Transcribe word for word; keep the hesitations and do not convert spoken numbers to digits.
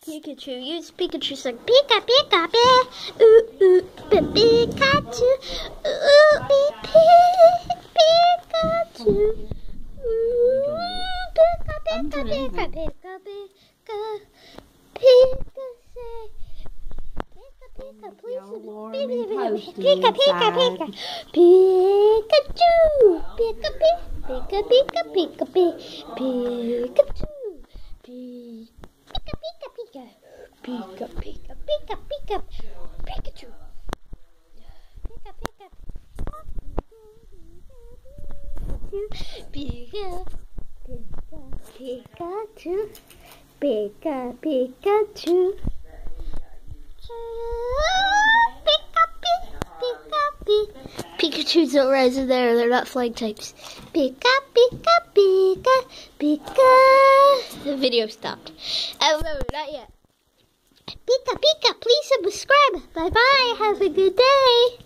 Pikachu, use Pikachu song. Pika, Pika, Pika, ooh, ooh, Pikachu, ooh, ooh, Pikachu, ooh, Pika, Pika, Pika, Pika, Pika, Pika, say, Pika, Pika, please, Pika, Pika, Pika, Pikachu, Pika, Pika, Pika, Pika, Pika, Pikachu, Pika. Pika, pika, pika. Pika, pika, pika, pika. Pikachu. Pika, pika. Pika, pika, Pikachu. Pika, Pikachu. Pika, pika, pika. Pikachus don't rise in there. They're not flying types. Pika, pika, pika, pika. The video stopped. Oh, no, not yet. Pika, pika, please subscribe. Bye-bye. Have a good day.